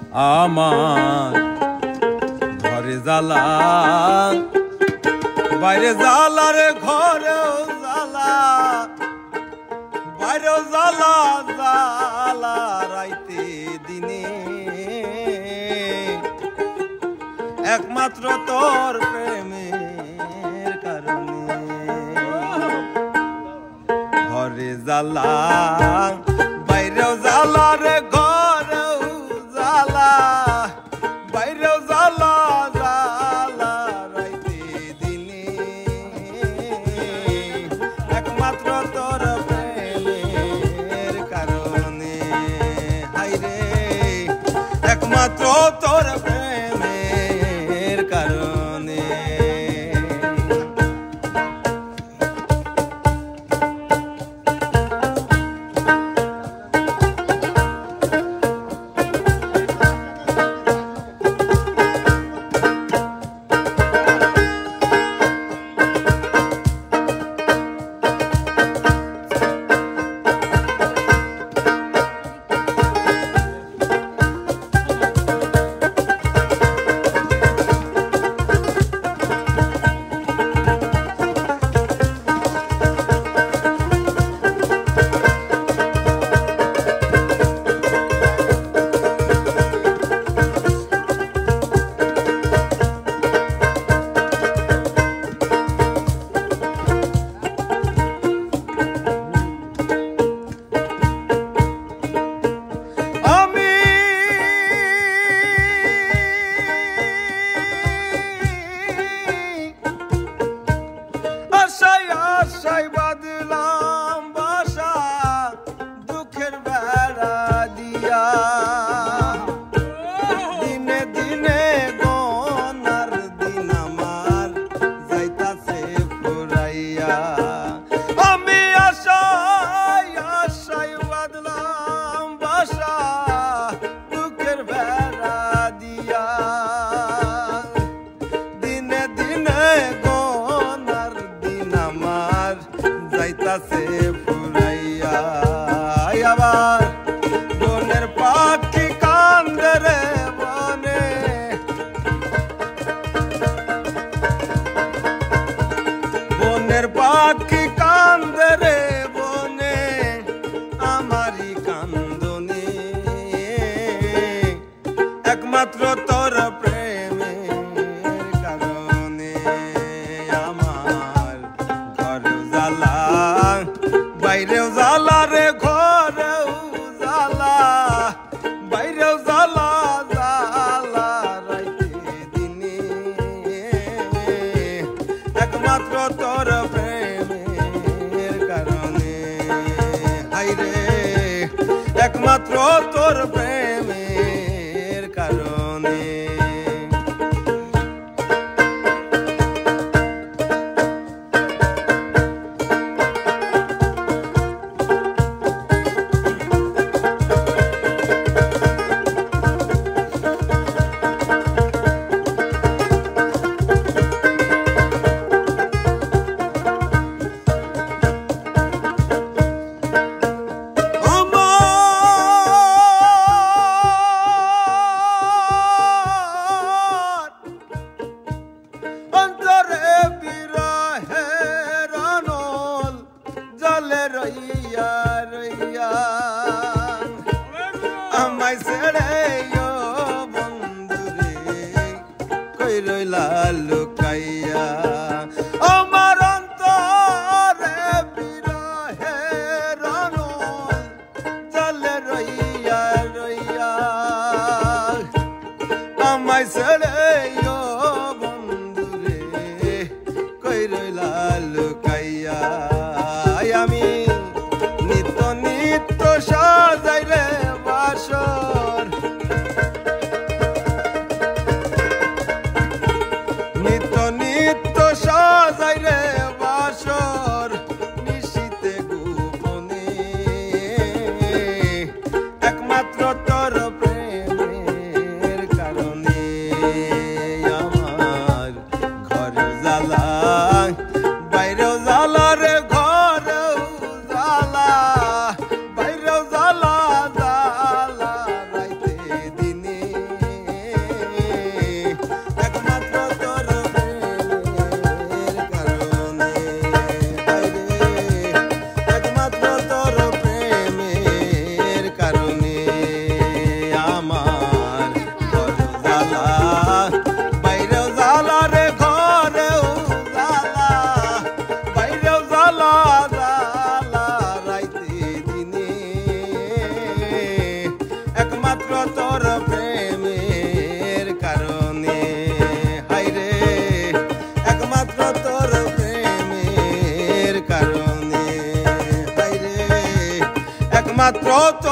আমার ঘরে জ্বালা বাইরে জ্বালা রে ঘরেও জ্বালা বাইরেও জ্বালা জ্বালা রাইতে দিনে একমাত্র তোর প্রেমের কারণে ঘরে জ্বালা বাইরেও জ্বালা রে ঘরেও জ্বালা বাইরেও জ্বালা জ্বালা রাইতে দিনে একমাত্র তোর প্রেমের কারণে হাইরে একমাত্র তোর প্রেমের কারণে আশায় বাঁধলাম বাসা দুঃখের বেড়া দিয়া দিনে দিনে গনার দিন আমার যাইতাছে ফুরাইয়া আমি আশায় বাঁধলাম বাসা দুঃখের বেড়া দিয়া দিনে দিনে যাইতাছে ফুরাইয়া আবার বনের পাখি কান্দে রে বনে বনের পাখি কান্দে রে বনে আমারই কান্দনে একমাত্র তোর প্রেমের কারণে আমার ঘরেও জ্বালা বাইরেও জ্বালা রে ঘরেও জ্বালা বাইরেও জ্বালা জ্বালা রাইতে দিনে একমাত্র তোর প্রেমের কারণে হাইরে একমাত্র তোর প্রেমের কারণে রইয়া রইয়া আমায় ছেড়ে বন্ধুরে কই রইলা লুকাইয়া আমার অন্তরে বিরহের আনল জ্বলে রইয়া রইয়া আমায় ছেড়ে বন্ধুরে কই রইলা লুকাইয়া আমি নিত্য নিত্য সাজাই রে বাসর মাত্র